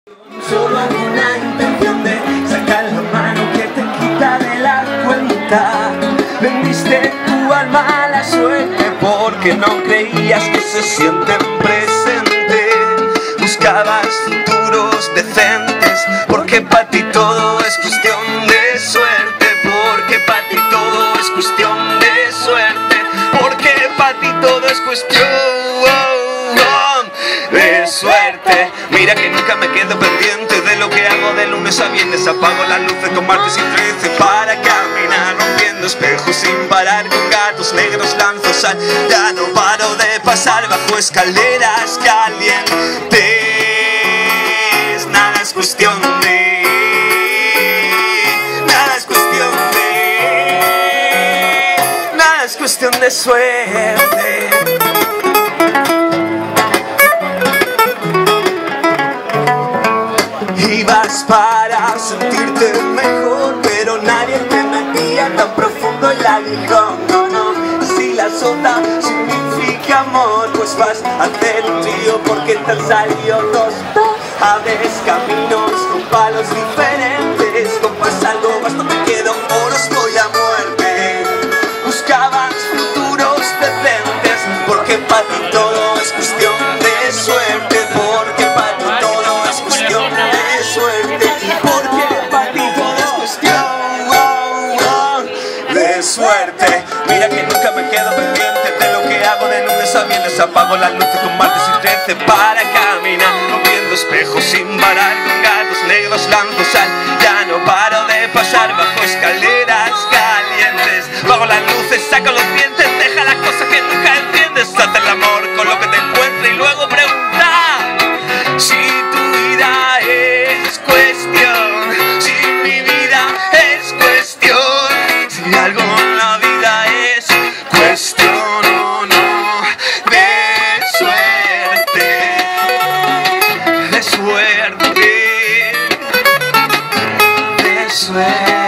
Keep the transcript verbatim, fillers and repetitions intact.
Solo alguna intención de sacar la mano que te quita de la cuenta. Vendiste tu alma a la suerte porque no creías que se siente en presente. Buscabas futuros decentes porque para ti todo es cuestión de suerte. Porque para ti todo es cuestión de suerte. Porque para ti todo es cuestión de suerte. Mira que nunca me quedo pendiente de lo que hago de lunes a viernes. Apago las luces con martes y trece para caminar rompiendo espejos sin parar. Con gatos negros lanzo sal. Ya no paro de pasar bajo escaleras calientes. Nada es cuestión de... Nada es cuestión de... Nada es cuestión de suerte. Ibas para sentirte mejor, pero nadie te metía tan profundo el aguijón. No, no, si la sota significa amor, pues vas a hacer un trío porque te han salido dos. Abres caminos con palos diferentes, compras algo, basta me quedo, oros voy a muerte. Buscabas futuros decentes, porque para ti todo es cuestión de suerte. Porque para ti todo es cuestión de suerte. Porque para ti todo es cuestión de suerte. Mira que nunca me quedo pendiente de lo que hago de lunes a viernes. Apago las luces con martes y trece para caminar rompiendo espejos sin parar. Con gatos negros lanzo sal. Ya no paro de pasar bajo escaleras calientes. Apago las luces, saco los dientes. Deja las cosas que nunca entiendes. Haz el amor con lo que te encuentre y luego pregunta si tu vida es cuestión. Si mi vida es cuestión. Si algo en la vida es cuestión o no de suerte. De suerte. De suerte.